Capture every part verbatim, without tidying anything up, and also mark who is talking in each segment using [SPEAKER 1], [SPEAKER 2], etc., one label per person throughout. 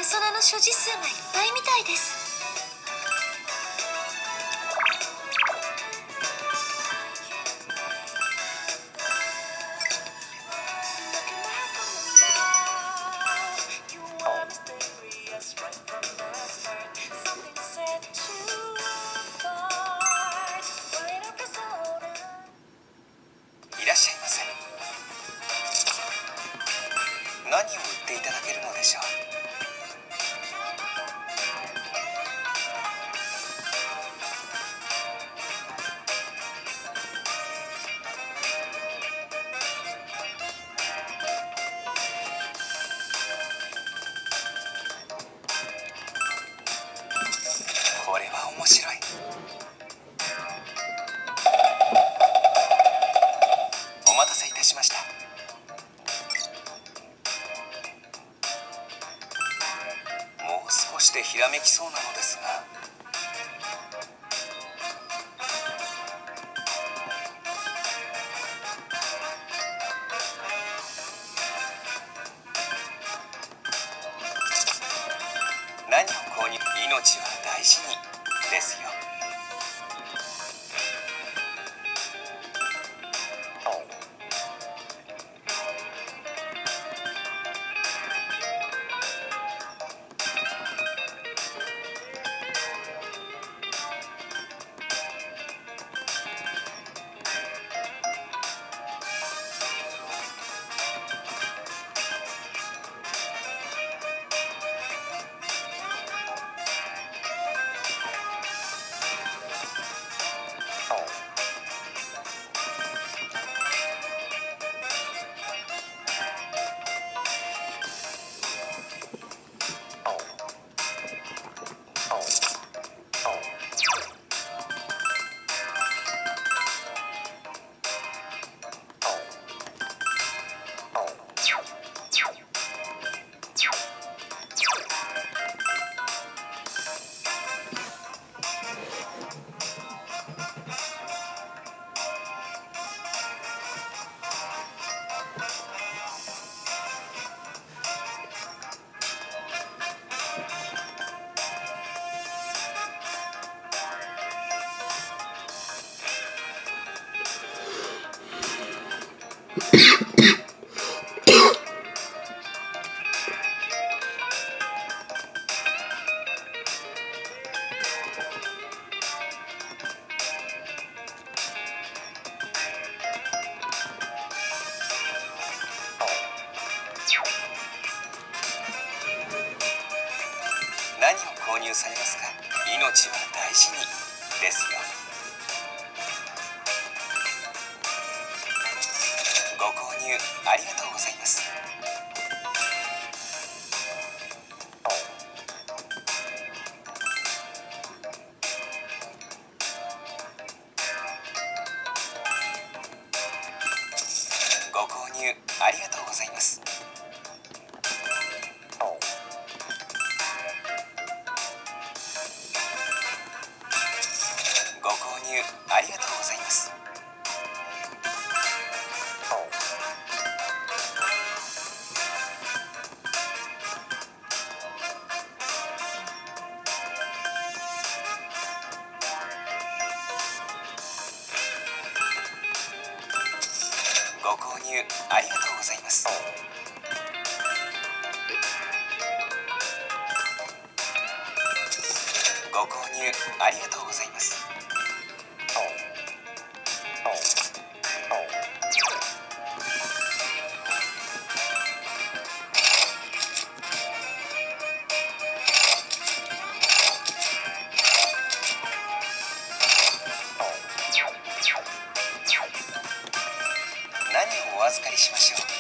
[SPEAKER 1] それの所持数がいっぱいみたいです。
[SPEAKER 2] いらっしゃいませ。何を売っていただけるのでしょう。これは面白い。お待たせいたしました。もう少しでひらめきそうなのですが。何を購入、命は大事にですよ。何を購入されますか。命は大事にですよ。ご購入ありがとうございます。ご購入ありがとうございます。ご購入ありがとうございます。ご購入ありがとうございます。ご購入ありがとうございます。何をお預かりしましょう。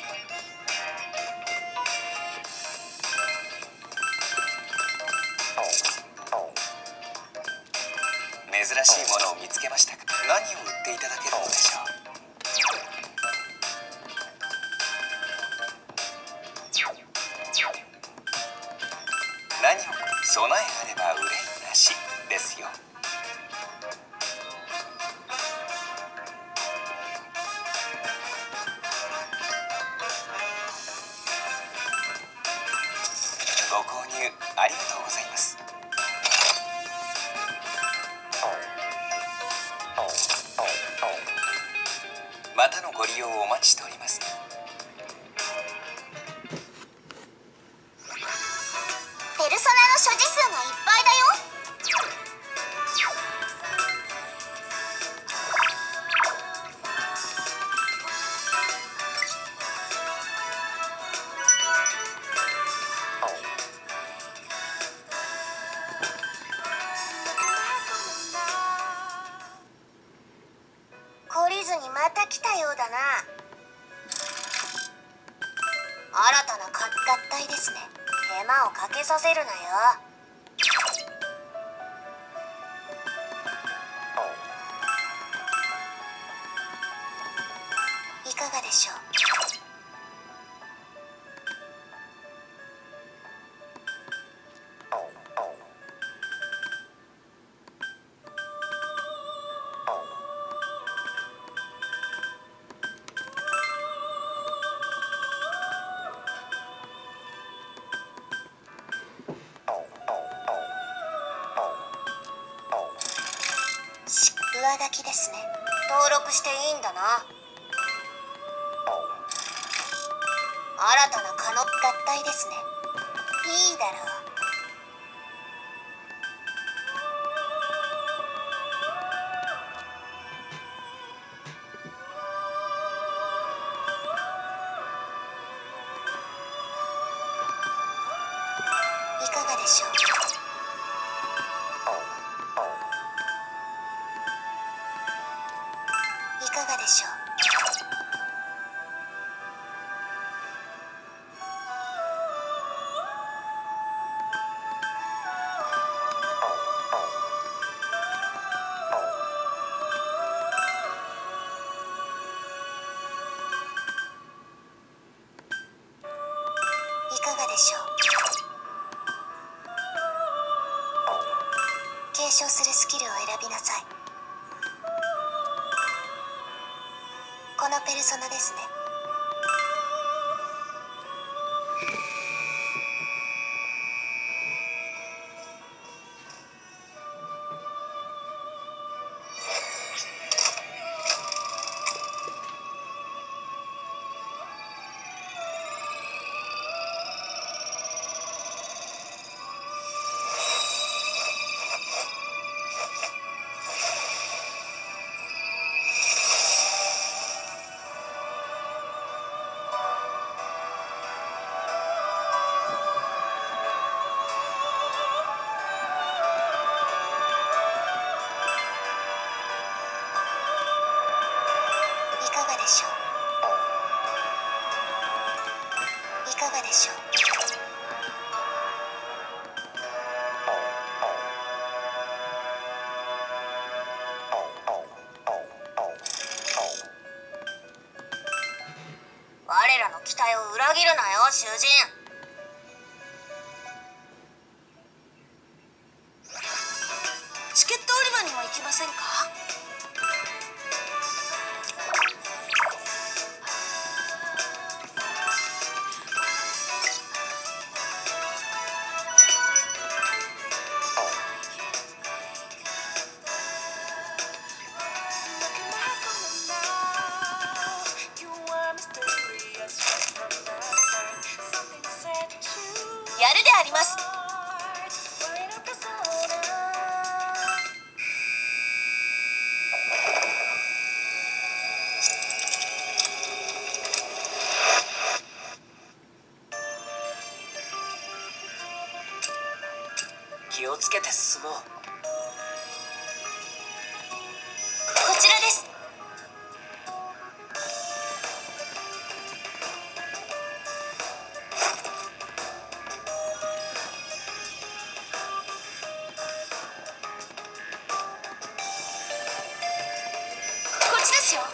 [SPEAKER 2] 珍しいものを見つけましたか。何を売っていただけるのでしょう。何を備えあれば憂いなしですよ。ご購ありがとうございます。またのご利用をお待ちしております。
[SPEAKER 1] ペルソナの所持数がいっぱいだよ。懲りずにまた来たようだな。新たな合体ですね。手間をかけさせるなよ。いかがでしょう。上書きですね。登録していいんだな。新たな可能合体ですね。いいだろう。いかがでしょう。いかがでしょう。いかがでしょう。継承するスキルを選びなさい。このペルソナですね。いかがでしょう。いかがでしょう。我らの期待を裏切るなよ、囚人。チケット売り場にも行きませんか。やるであります。
[SPEAKER 2] 気をつけて進もう。こ
[SPEAKER 1] ちらです。こっちですよ。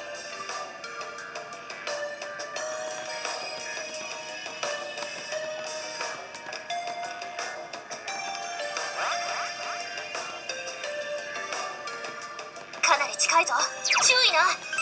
[SPEAKER 1] かなり近いぞ。注意な。